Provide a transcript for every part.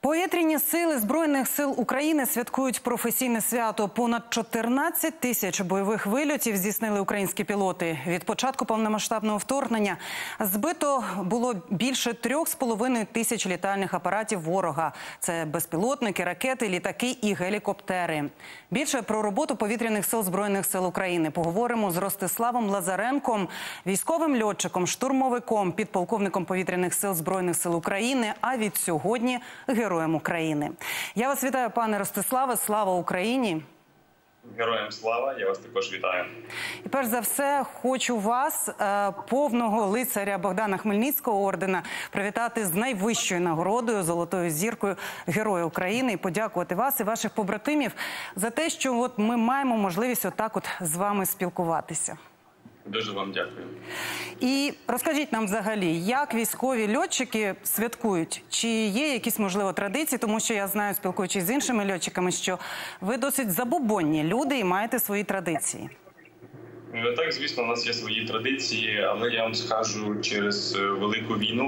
Повітряні сили Збройних сил України святкують професійне свято. Понад 14 тисяч бойових вильотів здійснили українські пілоти. Від початку повномасштабного вторгнення збито було більше 3,5 тисяч літальних апаратів ворога. Це безпілотники, ракети, літаки і гелікоптери. Більше про роботу повітряних сил Збройних сил України поговоримо з Ростиславом Лазаренком, військовим льотчиком, штурмовиком, підполковником повітряних сил Збройних сил України, а від сьогодні – Героєм України. Я вас вітаю, пане Ростиславе. Слава Україні! Героям слава! Я вас також вітаю. І перш за все, хочу вас, повного лицаря Богдана Хмельницького ордена, привітати з найвищою нагородою, Золотою зіркою Героя України, і подякувати вас і ваших побратимів за те, що ми маємо можливість отак з вами спілкуватися. Дуже вам дякую. І розкажіть нам взагалі, як військові льотчики святкують? Чи є якісь, можливо, традиції? Тому що я знаю, спілкуючись з іншими льотчиками, що ви досить забобонні люди і маєте свої традиції. Так, звісно, у нас є свої традиції, але я вам скажу, через велику війну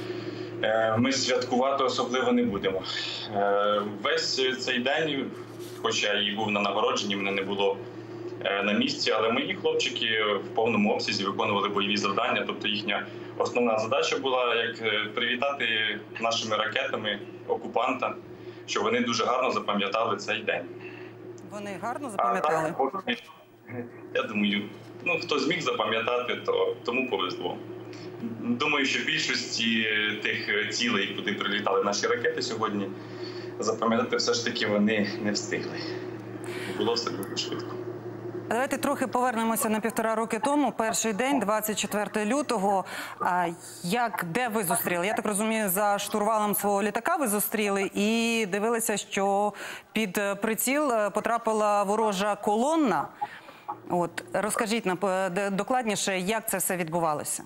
ми святкувати особливо не будемо. Весь цей день, хоча я і був на нагородженні, мене не було на місці, але мої хлопчики в повному обсязі виконували бойові завдання, тобто їхня основна задача була як привітати нашими ракетами окупанта, що вони дуже гарно запам'ятали цей день. Вони гарно запам'ятали? Я думаю, хто зміг запам'ятати, то тому повезло. Думаю, що в більшості тих цілей, куди прилітали наші ракети сьогодні, запам'ятати все ж таки вони не встигли. Було все дуже швидко. Давайте трохи повернемося на 1,5 роки тому. Перший день, 24 лютого. Де ви зустріли? Я так розумію, за штурвалом свого літака ви зустріли і дивилися, що під приціл потрапила ворожа колонна. Розкажіть нам докладніше, як це все відбувалося.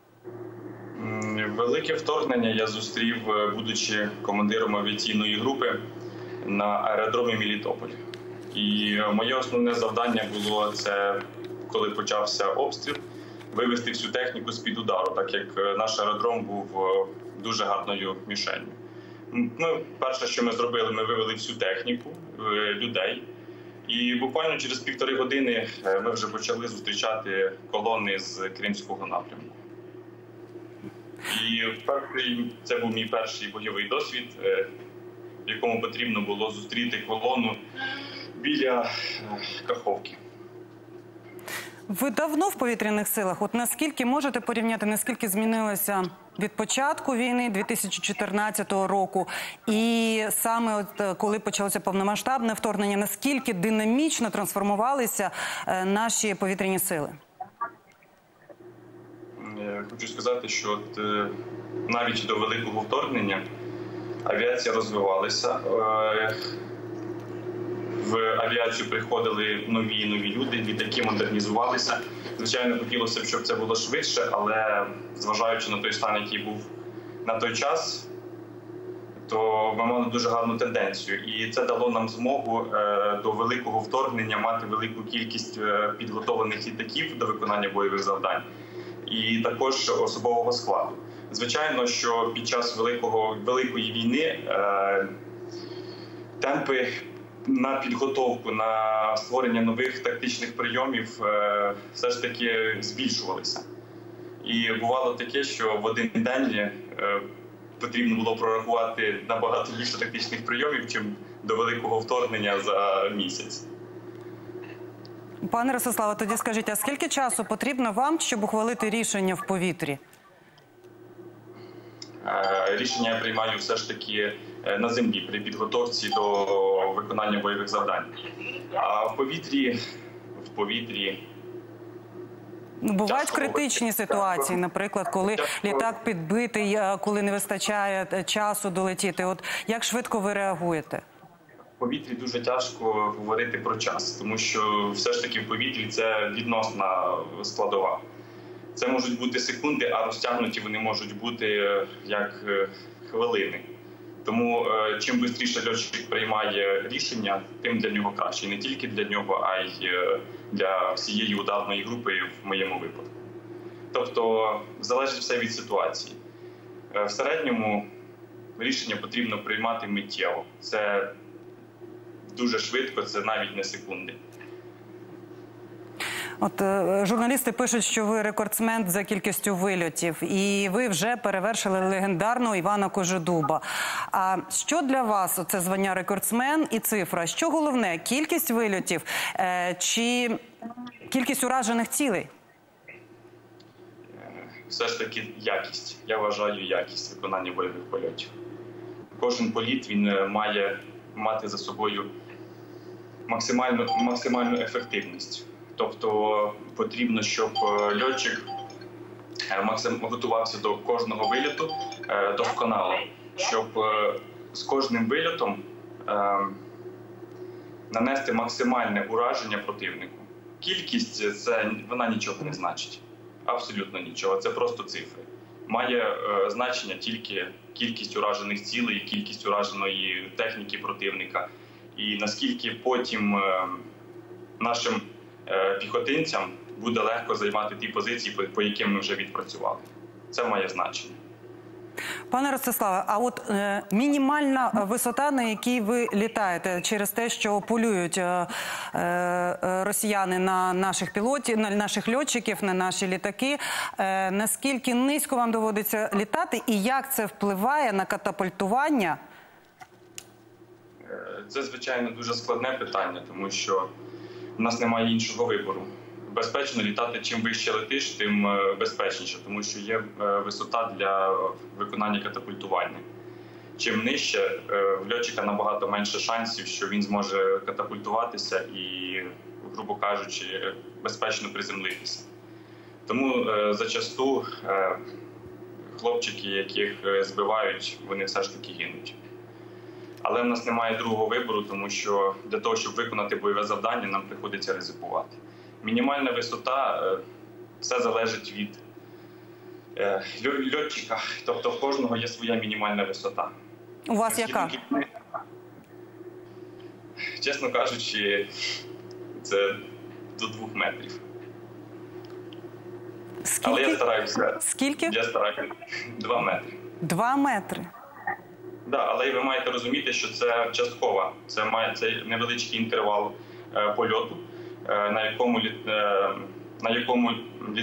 Велике вторгнення я зустрів, будучи командиром авіаційної групи на аеродромі Мелітополь. І моє основне завдання було це, коли почався обстріл, вивести всю техніку з-під удару, так як наш аеродром був дуже гарною мішенью. Перше, що ми зробили, ми вивели всю техніку, людей. І буквально через 1,5 години ми вже почали зустрічати колони з Кримського напрямку. І це був мій перший бойовий досвід, в якому потрібно було зустріти колону біля Каховки. Ви давно в повітряних силах? Наскільки можете порівняти, наскільки змінилося від початку війни 2014 року і саме коли почалося повномасштабне вторгнення, наскільки динамічно трансформувалися наші повітряні сили? Я хочу сказати, що навіть до великого вторгнення авіація розвивалася. В авіацію приходили нові і нові люди, літаки модернізувалися. Звичайно, хотілося б, щоб це було швидше, але зважаючи на той стан, який був на той час, то ми мали дуже гарну тенденцію. І це дало нам змогу до великого вторгнення мати велику кількість підготовлених літаків до виконання бойових завдань і також особового складу. Звичайно, що під час великої війни темпи на підготовку, на створення нових тактичних прийомів все ж таки збільшувалися. І бувало таке, що в один день потрібно було прорахувати набагато більше тактичних прийомів, чим до великого вторгнення за місяць. Пане Ростиславе, тоді скажіть, а скільки часу потрібно вам, щоб ухвалити рішення в повітрі? Рішення я приймаю все ж таки на землі при підготовці до виконання бойових завдань. А в повітрі... Бувають критичні ситуації, наприклад, коли літак підбитий, коли не вистачає часу долетіти. Як швидко ви реагуєте? В повітрі дуже тяжко говорити про час, тому що все ж таки в повітрі це відносна складова. Це можуть бути секунди, а розтягнуті вони можуть бути як хвилини. Тому чим швидше льотчик приймає рішення, тим для нього краще. І не тільки для нього, а й для всієї ударної групи в моєму випадку. Тобто залежить все від ситуації. В середньому рішення потрібно приймати миттєво. Це дуже швидко, це навіть не секунди. От журналісти пишуть, що ви рекордсмен за кількістю вильотів, і ви вже перевершили легендарного Івана Кожедуба. А що для вас це звання рекордсмен і цифра? Що головне, кількість вильотів чи кількість уражених цілей? Все ж таки якість. Я вважаю якість виконання бойових польотів. Кожен політ він має мати за собою максимальну ефективність. Тобто потрібно, щоб льотчик готувався до кожного вильоту досконало, щоб з кожним вильотом нанести максимальне ураження противнику. Кількість вона нічого не значить. Абсолютно нічого. Це просто цифри. Має значення тільки кількість уражених цілей, кількість ураженої техніки противника. І наскільки потім нашим піхотинцям буде легко займати ті позиції, по яким ми вже відпрацювали. Це має значення. Пане Ростиславе, а от мінімальна висота, на якій ви літаєте через те, що полюють росіяни на наших пілотів, на наших льотчиків, на наші літаки, наскільки низько вам доводиться літати і як це впливає на катапультування? Це, звичайно, дуже складне питання, тому що в нас немає іншого вибору. Безпечно літати, чим вище летиш, тим безпечніше, тому що є висота для виконання катапультування. Чим нижче, в льотчика набагато менше шансів, що він зможе катапультуватися і, грубо кажучи, безпечно приземлитися. Тому зачасту хлопчики, яких збивають, вони все ж таки гинуть. Але в нас немає другого вибору, тому що для того, щоб виконати бойове завдання, нам приходиться ризикувати. Мінімальна висота – все залежить від льотчика, тобто в кожного є своя мінімальна висота. У вас яка? Чесно кажучи, це до 2 метрів. Скільки? Але я стараюся. Скільки? Я стараюся 2 метри. 2 метри? Да, але ви маєте розуміти, що це частково. Це невеличкий інтервал польоту, на якому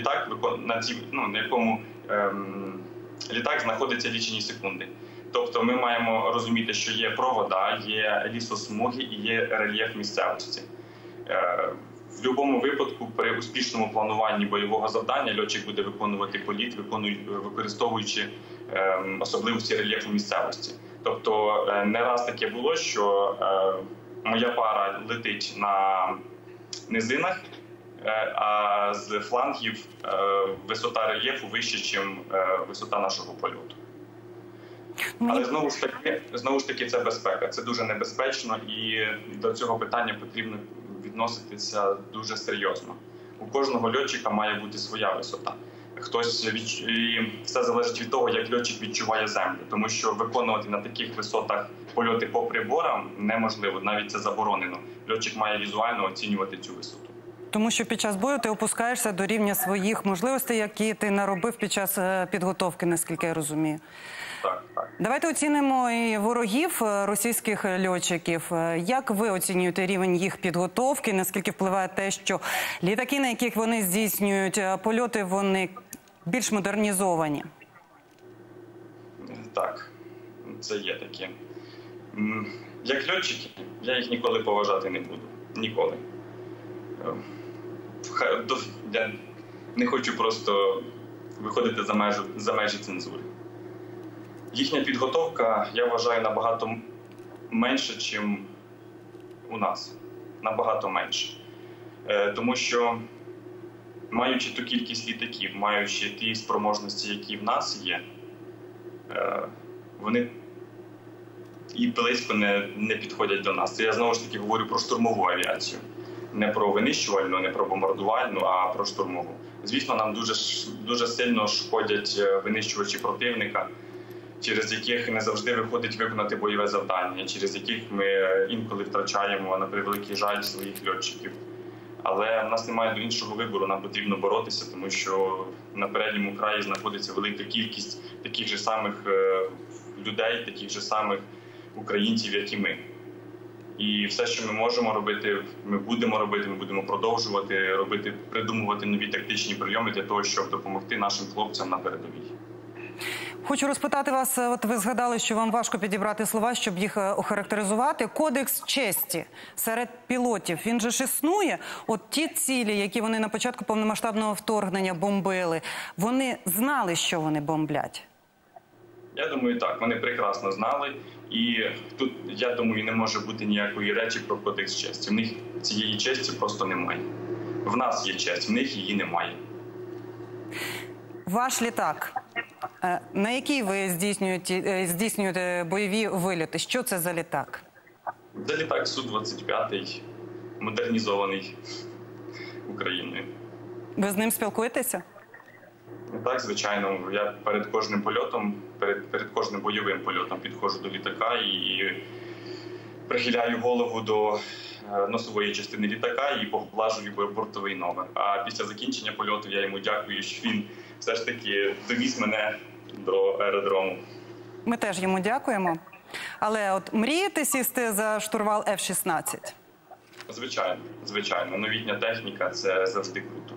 літак знаходиться лічені секунди. Тобто ми маємо розуміти, що є провода, є лісосмуги і є рельєф місцевості. В будь-якому випадку при успішному плануванні бойового завдання льотчик буде виконувати політ, використовуючи особливості рельєфу місцевості. Тобто не раз таке було, що моя пара летить на низинах, а з флангів висота рельєфу вища, ніж висота нашого польоту. Але знову ж таки це безпека. Це дуже небезпечно і до цього питання потрібно відноситися дуже серйозно. У кожного льотчика має бути своя висота. І все залежить від того, як льотчик відчуває землю. Тому що виконувати на таких висотах польоти по приборам неможливо, навіть це заборонено. Льотчик має візуально оцінювати цю висоту. Тому що під час бою ти опускаєшся до рівня своїх можливостей, які ти наробив під час підготовки, наскільки я розумію. Так, так. Давайте оцінимо і ворогів російських льотчиків. Як ви оцінюєте рівень їх підготовки? Наскільки впливає те, що літаки, на яких вони здійснюють польоти, вони більш модернізовані? Так, це є таке. Як льотчики, я їх ніколи поважати не буду. Ніколи. Я не хочу просто виходити за межі цензури. Їхня підготовка, я вважаю, набагато менше, ніж у нас. Набагато менше. Тому що, маючи ту кількість літаків, маючи ті спроможності, які в нас є, вони і близько не підходять до нас. Це я знову ж таки говорю про штурмову авіацію. Не про винищувальну, не про бомбардувальну, а про штурмову. Звісно, нам дуже сильно шкодять винищувачі противника, через яких не завжди виходить виконати бойове завдання, через яких ми інколи втрачаємо, на превеликий жаль, своїх льотчиків. Але в нас немає іншого вибору, нам потрібно боротися, тому що на передньому краї знаходиться велика кількість таких же самих людей, таких же самих українців, як і ми. І все, що ми можемо робити, ми будемо продовжувати робити, придумувати нові тактичні прийоми для того, щоб допомогти нашим хлопцям на передовій. Хочу розпитати вас, от ви згадали, що вам важко підібрати слова, щоб їх охарактеризувати. Кодекс честі серед пілотів, він же ж існує? От ті цілі, які вони на початку повномасштабного вторгнення бомбили, вони знали, що вони бомблять? Я думаю, так. Вони прекрасно знали. І тут, я думаю, не може бути ніякої речі про кодекс честі. В них цієї честі просто немає. В нас є честь, в них її немає. Ваш літак, на який ви здійснюєте бойові вильоти? Що це за літак? Це літак Су-25, модернізований Україною. Ви з ним спілкуєтеся? Так, звичайно. Я перед кожним польотом, перед кожним бойовим польотом підходжу до літака і прихиляю голову до носової частини літака і поглажую бортовий номер. А після закінчення польоту я йому дякую, що він все ж таки довіз мене до аеродрому. Ми теж йому дякуємо. Але от мрієте сісти за штурвал F-16? Звичайно. Новітня техніка – це завжди круто.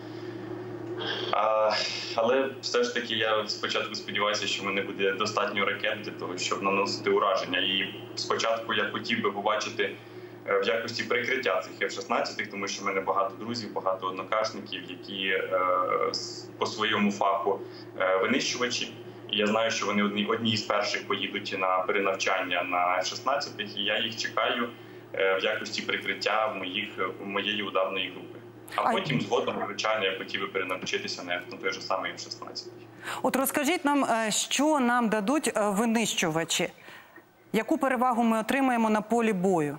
Але все ж таки я спочатку сподіваюся, що в мене буде достатньо ракет для того, щоб наносити ураження. І спочатку я хотів би побачити в якості прикриття цих F-16, тому що в мене багато друзів, багато однокашників, які по своєму фаху винищувачі. І я знаю, що вони одні з перших поїдуть на перенавчання на F-16, і я їх чекаю в якості прикриття в моєї ударної групи. А потім згодом, звичайно, я хотів би перенавчитися на той же самий F-16. От розкажіть нам, що нам дадуть винищувачі? Яку перевагу ми отримаємо на полі бою?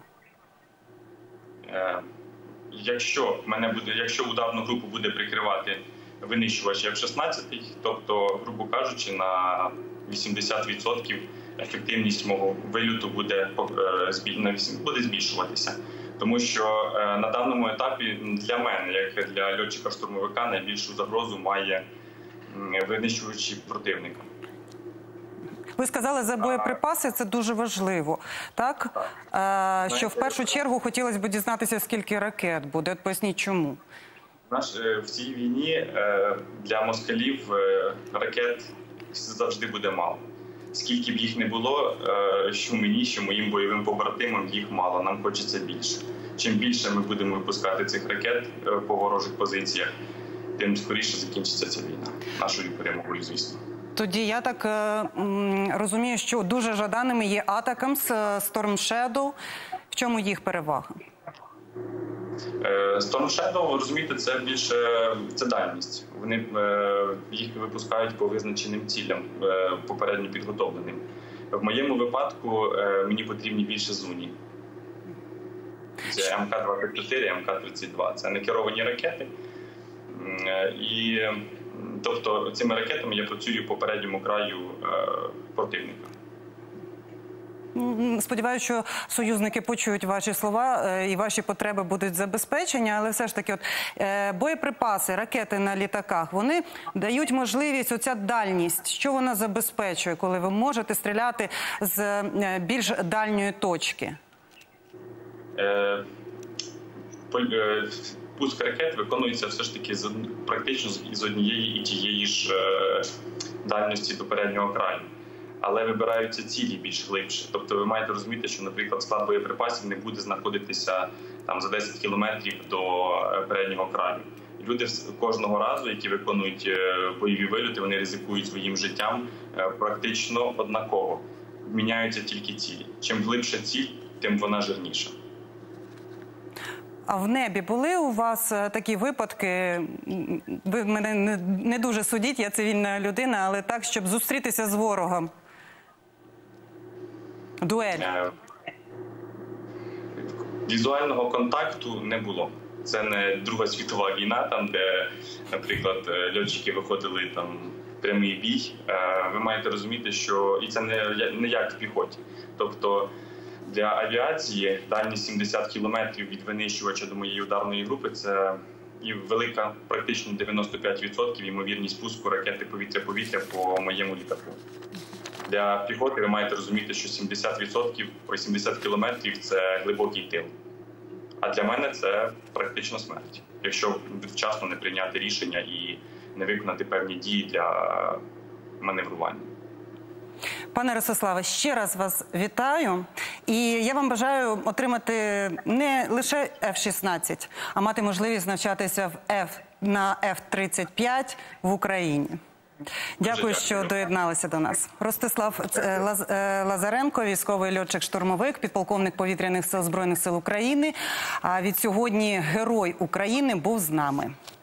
Якщо ударну групу буде прикривати винищувач F-16, тобто, грубо кажучи, на 80% ефективність мого вильоту буде збільшуватися. Тому що на даному етапі для мене, як для льотчика-штурмовика, найбільшу загрозу має винищувачі противника. Ви сказали за боєприпаси, це дуже важливо, так? Що в першу чергу хотілося б дізнатися, скільки ракет буде. От поясніть, чому? В цій війні для москалів ракет завжди буде мало. Скільки б їх не було, що мені, що моїм бойовим побратимам, їх мало, нам хочеться більше. Чим більше ми будемо випускати цих ракет по ворожих позиціях, тим скоріше закінчиться ця війна. Нашою перемогою, звісно. Тоді я так розумію, що дуже жаданими є Атакамс, Storm Shadow. В чому їх перевага? Storm Shadow, розумієте, це більше дальність. Вони їх випускають по визначеним цілям, попередньо підготовленим. В моєму випадку мені потрібні більше зуні. Це МК-24, МК-32. Це некеровані ракети. Тобто цими ракетами я працюю по передньому краю противника. Сподіваюся, що союзники почують ваші слова і ваші потреби будуть забезпечені, але все ж таки боєприпаси, ракети на літаках, вони дають можливість, оця дальність, що вона забезпечує, коли ви можете стріляти з більш дальньої точки? Пуск ракет виконується все ж таки практично з однієї і тієї ж дальності до переднього краю. Але вибираються цілі більш глибше. Тобто ви маєте розуміти, що, наприклад, склад боєприпасів не буде знаходитися там за 10 кілометрів до переднього краю. Люди кожного разу, які виконують бойові вильоти, вони ризикують своїм життям практично однаково. Міняються тільки цілі. Чим глибша ціль, тим вона жирніша. А в небі були у вас такі випадки, ви мене не дуже судіть, я цивільна людина, але так, щоб зустрітися з ворогом? Дуель. Візуального контакту не було. Це не Друга світова війна, там, де, наприклад, льотчики виходили там в прямий бій. Ви маєте розуміти, що і це не як в піхоті. Тобто для авіації дальність 70 кілометрів від винищувача до моєї ударної групи – це і велика, практично 95% ймовірність пуску ракети повітря-повітря по моєму літаку. Для піхоти ви маєте розуміти, що 70%, 80 кілометрів – це глибокий тил. А для мене це практично смерть, якщо вчасно не прийняти рішення і не виконати певні дії для маневрування. Пане Ростиславе, ще раз вас вітаю. І я вам бажаю отримати не лише F-16, а мати можливість навчатися на F-35 в Україні. Дякую, що доєдналися до нас. Ростислав Лазаренко, військовий льотчик-штурмовик, підполковник повітряних сил Збройних сил України. А від сьогодні Герой України був з нами.